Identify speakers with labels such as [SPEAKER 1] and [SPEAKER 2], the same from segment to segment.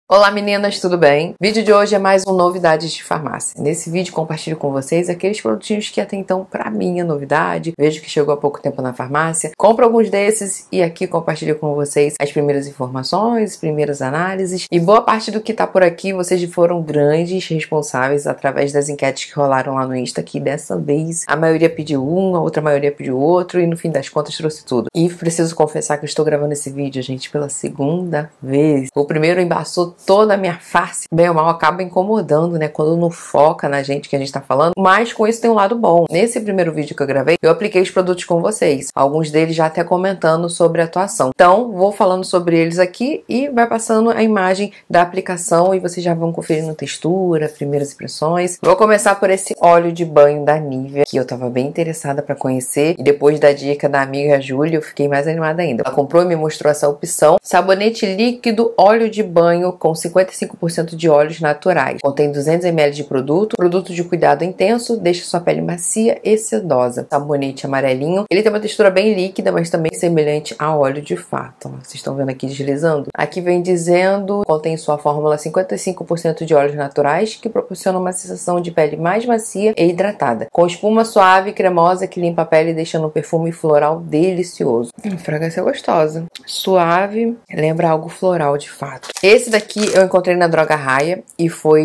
[SPEAKER 1] Olá meninas, tudo bem? O vídeo de hoje é mais um Novidades de Farmácia. Nesse vídeo compartilho com vocês aqueles produtinhos que até então pra mim é novidade, vejo que chegou há pouco tempo na farmácia, compro alguns desses e aqui compartilho com vocês as primeiras informações, primeiras análises e boa parte do que tá por aqui vocês foram grandes responsáveis através das enquetes que rolaram lá no Insta, que dessa vez a maioria pediu um, a outra maioria pediu outro e no fim das contas trouxe tudo. E preciso confessar que eu estou gravando esse vídeo, gente, pela segunda vez. O primeiro embaçou toda a minha face, bem ou mal acaba incomodando, né, quando não foca na gente que a gente tá falando, mas com isso tem um lado bom. Nesse primeiro vídeo que eu gravei, eu apliquei os produtos com vocês, alguns deles já até comentando sobre a atuação. Então, vou falando sobre eles aqui e vai passando a imagem da aplicação e vocês já vão conferindo textura, primeiras impressões. Vou começar por esse óleo de banho da Nivea, que eu tava bem interessada pra conhecer e depois da dica da amiga Júlia, eu fiquei mais animada ainda. Ela comprou e me mostrou essa opção. Sabonete líquido, óleo de banho com 55% de óleos naturais. Contém 200 ml de produto de cuidado intenso, deixa sua pele macia e sedosa. Sabonete amarelinho. Ele tem uma textura bem líquida, mas também semelhante a óleo de fato. Ó, vocês estão vendo aqui deslizando? Aqui vem dizendo, contém em sua fórmula 55% de óleos naturais, que proporcionam uma sensação de pele mais macia e hidratada. Com espuma suave e cremosa que limpa a pele, deixando um perfume floral delicioso. Fragrância gostosa. Suave, lembra algo floral de fato. Esse daqui eu encontrei na Droga Raia e foi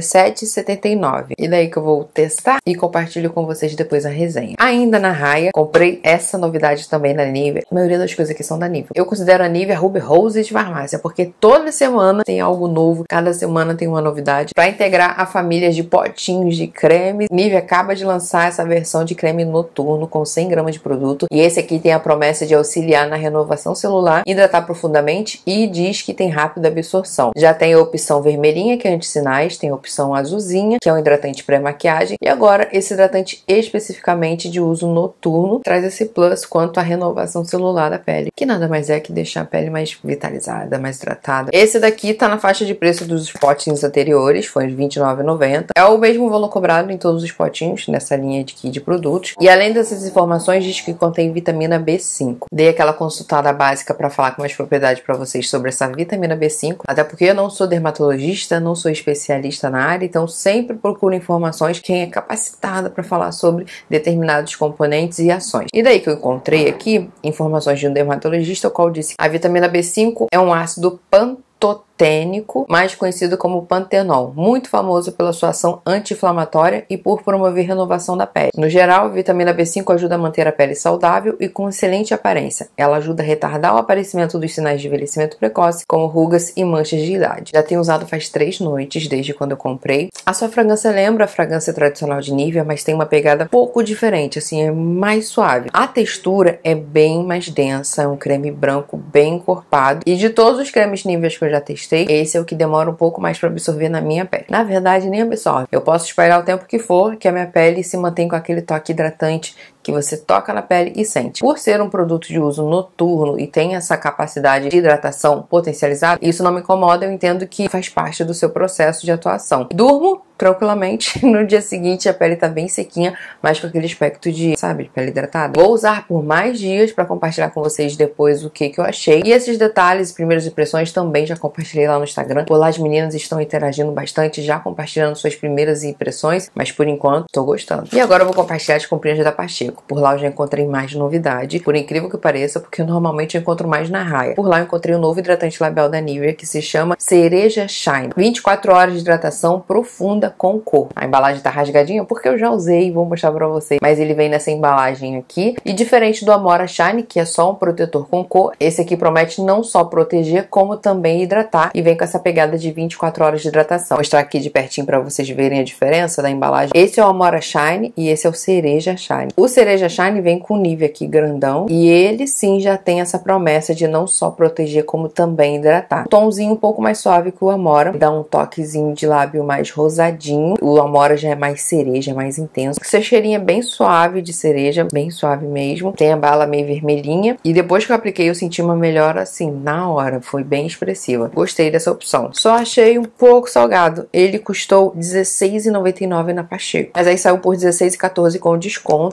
[SPEAKER 1] R$17,79. E daí que eu vou testar e compartilho com vocês depois a resenha. Ainda na Raia, comprei essa novidade também na Nivea. A maioria das coisas aqui são da Nivea. Eu considero a Nivea Ruby Rose de farmácia, porque toda semana tem algo novo, cada semana tem uma novidade. Para integrar a família de potinhos de creme, Nivea acaba de lançar essa versão de creme noturno com 100 gramas de produto. E esse aqui tem a promessa de auxiliar na renovação celular, hidratar profundamente e diz que tem rápida absorção. Já tem a opção vermelhinha, que é anti-sinais, tem a opção azulzinha, que é um hidratante pré-maquiagem, e agora esse hidratante especificamente de uso noturno traz esse plus quanto à renovação celular da pele, que nada mais é que deixar a pele mais vitalizada, mais hidratada. Esse daqui tá na faixa de preço dos potinhos anteriores, foi R$29,90. É o mesmo valor cobrado em todos os potinhos nessa linha aqui de produtos. E além dessas informações, diz que contém vitamina B5. Dei aquela consultada básica para falar com mais propriedade para vocês sobre essa vitamina B5, até porque eu não sou dermatologista, não sou especialista na área, então sempre procuro informações de quem é capacitada para falar sobre determinados componentes e ações. E daí que eu encontrei aqui informações de um dermatologista, o qual disse que a vitamina B5 é um ácido pantotênico, mais conhecido como pantenol, muito famoso pela sua ação anti-inflamatória e por promover renovação da pele. No geral, a vitamina B5 ajuda a manter a pele saudável e com excelente aparência. Ela ajuda a retardar o aparecimento dos sinais de envelhecimento precoce, como rugas e manchas de idade. Já tenho usado faz 3 noites, desde quando eu comprei. A sua fragrância lembra a fragrância tradicional de Nivea, mas tem uma pegada pouco diferente, assim, é mais suave. A textura é bem mais densa, é um creme branco bem encorpado. E de todos os cremes Nivea que eu já testei, esse é o que demora um pouco mais para absorver na minha pele. Na verdade, nem absorve. Eu posso esperar o tempo que for, que a minha pele se mantém com aquele toque hidratante que você toca na pele e sente. Por ser um produto de uso noturno e tem essa capacidade de hidratação potencializada, isso não me incomoda, eu entendo que faz parte do seu processo de atuação. Durmo tranquilamente, no dia seguinte a pele tá bem sequinha, mas com aquele aspecto de, sabe, pele hidratada. Vou usar por mais dias para compartilhar com vocês depois o que eu achei. E esses detalhes, primeiras impressões, também já compartilhei lá no Instagram. Por lá as meninas estão interagindo bastante, já compartilhando suas primeiras impressões, mas por enquanto tô gostando. E agora eu vou compartilhar as comprinhas da Pacheco. Por lá eu já encontrei mais novidade, por incrível que pareça, porque normalmente eu encontro mais na Raia. Por lá eu encontrei um novo hidratante labial da Nivea que se chama Cereja Shine. 24 horas de hidratação profunda com cor. A embalagem tá rasgadinha porque eu já usei e vou mostrar pra vocês, mas ele vem nessa embalagem aqui. E diferente do Amora Shine, que é só um protetor com cor, esse aqui promete não só proteger, como também hidratar, e vem com essa pegada de 24 horas de hidratação. Vou mostrar aqui de pertinho pra vocês verem a diferença da embalagem. Esse é o Amora Shine e esse é o Cereja Shine. O Cereja Shine vem com o Nivea aqui grandão e ele sim já tem essa promessa de não só proteger, como também hidratar. Um tomzinho um pouco mais suave que o Amora, dá um toquezinho de lábio mais rosadinho. O Amora já é mais cereja, mais intenso. Seu cheirinho é bem suave de cereja, bem suave mesmo. Tem a bala meio vermelhinha. E depois que eu apliquei, eu senti uma melhora assim, na hora. Foi bem expressiva. Gostei dessa opção. Só achei um pouco salgado. Ele custou R$16,99 na Pacheco. Mas aí saiu por R$16,14 com desconto. Tá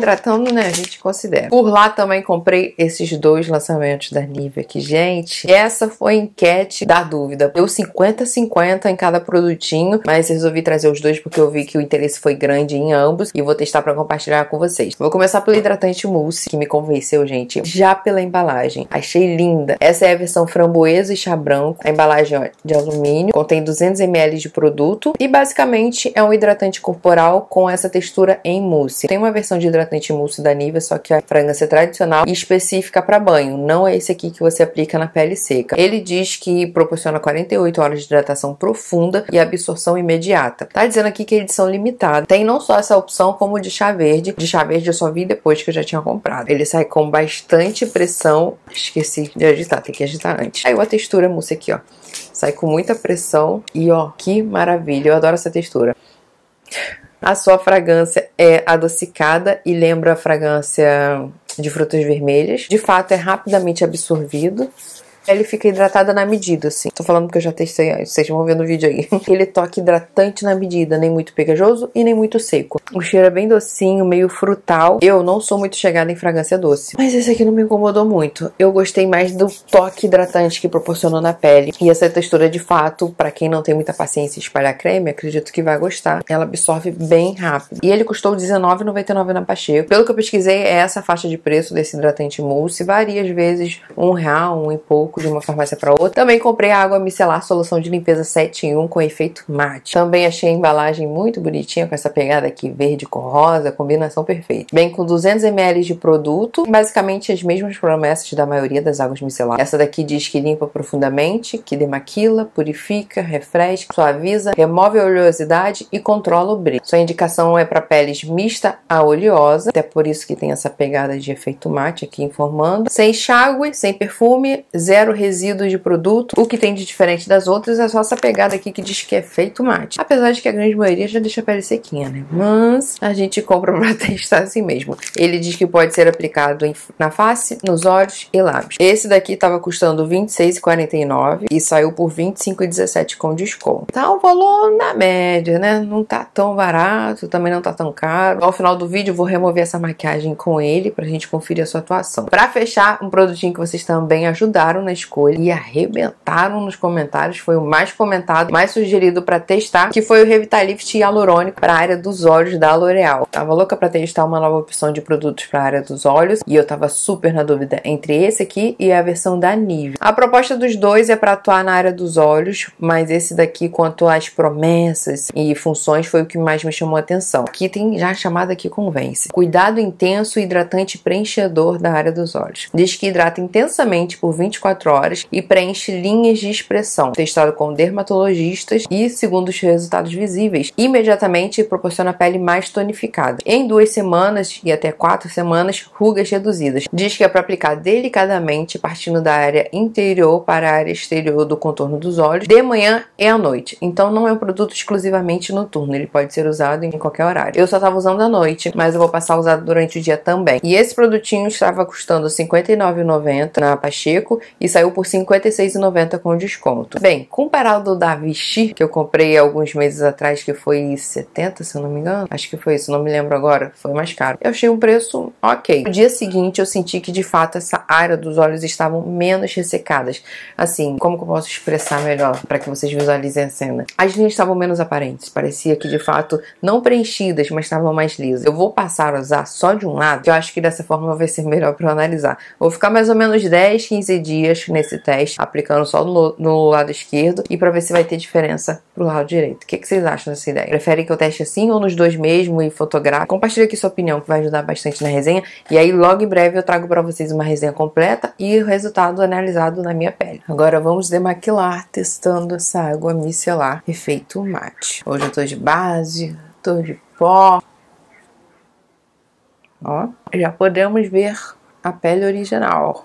[SPEAKER 1] hidratando, né, a gente considera. Por lá também comprei esses dois lançamentos da Nivea aqui, gente. Essa foi a enquete da dúvida. Deu 50-50 em cada produtinho, mas resolvi trazer os dois porque eu vi que o interesse foi grande em ambos e vou testar pra compartilhar com vocês. Vou começar pelo hidratante mousse, que me convenceu, gente, já pela embalagem. Achei linda. Essa é a versão framboesa e chá branco. A embalagem, ó, de alumínio, contém 200 ml de produto e basicamente é um hidratante corporal com essa textura em mousse. Tem uma versão de hidratante mousse da Nivea, só que a fragrância é tradicional e específica para banho, não é esse aqui que você aplica na pele seca. Ele diz que proporciona 48 horas de hidratação profunda e absorção imediata. Tá dizendo aqui que é edição limitada. Tem não só essa opção, como o de chá verde. De chá verde eu só vi depois que eu já tinha comprado. Ele sai com bastante pressão. Esqueci de agitar, tem que agitar antes. Aí a textura mousse aqui, ó. Sai com muita pressão e ó, que maravilha. Eu adoro essa textura. A sua fragrância é adocicada e lembra a fragrância de frutas vermelhas. De fato, é rapidamente absorvido. Ele fica hidratada na medida, assim. Tô falando porque eu já testei, vocês vão ver no vídeo aí. Ele toca hidratante na medida, nem muito pegajoso e nem muito seco. O cheiro é bem docinho, meio frutal. Eu não sou muito chegada em fragrância doce, mas esse aqui não me incomodou muito. Eu gostei mais do toque hidratante que proporcionou na pele. E essa textura, de fato, pra quem não tem muita paciência em espalhar creme, acredito que vai gostar. Ela absorve bem rápido. E ele custou R$19,99 na Pacheco. Pelo que eu pesquisei, é essa faixa de preço desse hidratante mousse. Varia às vezes R$1, um e pouco, de uma farmácia para outra. Também comprei a água micelar solução de limpeza 7 em 1 com efeito mate. Também achei a embalagem muito bonitinha com essa pegada aqui verde com rosa, combinação perfeita. Bem com 200 ml de produto, basicamente as mesmas promessas da maioria das águas micelar. Essa daqui diz que limpa profundamente, que demaquila, purifica, refresca, suaviza, remove a oleosidade e controla o brilho. Sua indicação é para peles mista a oleosa, até por isso que tem essa pegada de efeito mate aqui informando. Sem enxágue, sem perfume, zero resíduos de produto. O que tem de diferente das outras é só essa pegada aqui que diz que é feito mate. Apesar de que a grande maioria já deixa a pele sequinha, né? Mas a gente compra pra testar assim mesmo. Ele diz que pode ser aplicado na face, nos olhos e lábios. Esse daqui tava custando R$26,49 e saiu por R$25,17 com desconto. Tá um valor na média, né? Não tá tão barato, também não tá tão caro. Ao final do vídeo eu vou remover essa maquiagem com ele pra gente conferir a sua atuação. Pra fechar, um produtinho que vocês também ajudaram na escolha e arrebentaram nos comentários, foi o mais comentado, mais sugerido para testar, que foi o Revitalift Hialurônico para a área dos olhos da L'Oréal. Tava louca para testar uma nova opção de produtos para a área dos olhos e eu tava super na dúvida entre esse aqui e a versão da Nivea. A proposta dos dois é para atuar na área dos olhos, mas esse daqui, quanto às promessas e funções, foi o que mais me chamou a atenção. Aqui tem já a chamada que convence. Cuidado intenso, hidratante preenchedor da área dos olhos. Diz que hidrata intensamente por 24 horas e preenche linhas de expressão. Testado com dermatologistas e, segundo os resultados visíveis, imediatamente proporciona a pele mais tonificada. Em 2 semanas e até 4 semanas, rugas reduzidas. Diz que é para aplicar delicadamente, partindo da área interior para a área exterior do contorno dos olhos, de manhã e à noite. Então não é um produto exclusivamente noturno, ele pode ser usado em qualquer horário. Eu só estava usando à noite, mas eu vou passar a usar durante o dia também. E esse produtinho estava custando R$ 59,90 na Pacheco e saiu por R$ 56,90 com desconto. Bem, comparado ao da Vichy, que eu comprei alguns meses atrás, que foi 70, se eu não me engano, acho que foi isso, não me lembro agora, foi mais caro. Eu achei um preço ok. No dia seguinte eu senti que de fato essa área dos olhos estavam menos ressecadas. Assim, como que eu posso expressar melhor para que vocês visualizem a cena? As linhas estavam menos aparentes, parecia que de fato não preenchidas, mas estavam mais lisas. Eu vou passar a usar só de um lado, que eu acho que dessa forma vai ser melhor para eu analisar. Vou ficar mais ou menos 10, 15 dias nesse teste, aplicando só no lado esquerdo e para ver se vai ter diferença pro lado direito. O que vocês acham dessa ideia? Preferem que eu teste assim ou nos dois mesmo e fotografe? Compartilha aqui sua opinião, que vai ajudar bastante na resenha. E aí logo em breve eu trago para vocês uma resenha completa e o resultado analisado na minha pele. Agora vamos demaquilar testando essa água micelar efeito mate. Hoje eu tô de base, tô de pó. Ó, já podemos ver a pele original.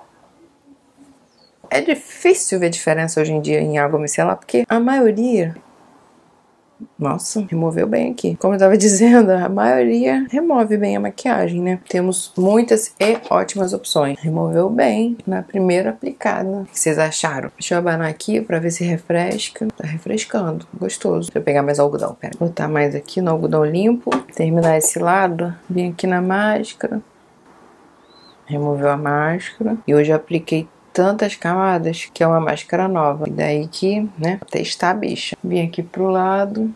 [SPEAKER 1] É difícil ver diferença hoje em dia em água micelar, porque a maioria Nossa, removeu bem aqui. Como eu tava dizendo, a maioria remove bem a maquiagem, né? Temos muitas e ótimas opções. Removeu bem na primeira aplicada. O que vocês acharam? Deixa eu abanar aqui pra ver se refresca. Tá refrescando. Gostoso. Deixa eu pegar mais algodão, pera. Vou botar mais aqui no algodão limpo. Terminar esse lado. Vim aqui na máscara. Removeu a máscara. E hoje eu apliquei tantas camadas que é uma máscara nova. E daí que, né, testar a bicha. Vim aqui pro lado.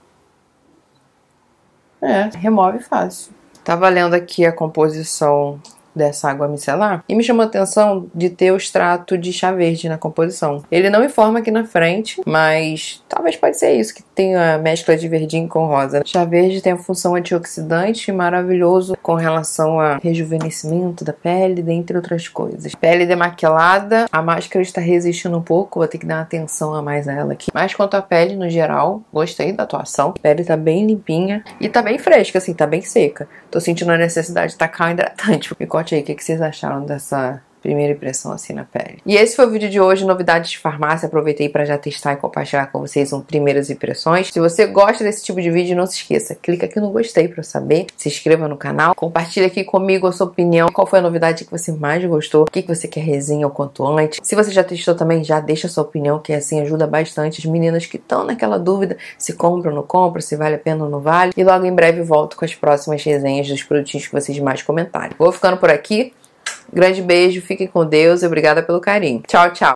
[SPEAKER 1] Remove fácil. Tava lendo aqui a composição dessa água micelar e me chamou a atenção de ter o extrato de chá verde na composição. Ele não informa aqui na frente, mas talvez pode ser isso, que tem a mescla de verdinho com rosa. Chá verde tem a função antioxidante maravilhoso com relação a rejuvenescimento da pele, dentre outras coisas. Pele demaquilada, a máscara está resistindo um pouco, vou ter que dar uma atenção a mais a ela aqui. Mas quanto à pele no geral, gostei da atuação. A pele tá bem limpinha e tá bem fresca, assim, tá bem seca. Tô sentindo a necessidade de tacar um hidratante. Me conte aí o que vocês acharam dessa primeira impressão assim na pele. E esse foi o vídeo de hoje, novidades de farmácia. Aproveitei para já testar e compartilhar com vocês primeiras impressões. Se você gosta desse tipo de vídeo, não se esqueça, clica aqui no gostei para eu saber, se inscreva no canal, compartilha aqui comigo a sua opinião, qual foi a novidade que você mais gostou, o que você quer resenha o quanto antes. Se você já testou também, já deixa a sua opinião, que assim ajuda bastante as meninas que estão naquela dúvida se compra ou não compra, se vale a pena ou não vale. E logo em breve volto com as próximas resenhas dos produtinhos que vocês mais comentarem. Vou ficando por aqui. Grande beijo, fiquem com Deus e obrigada pelo carinho. Tchau, tchau.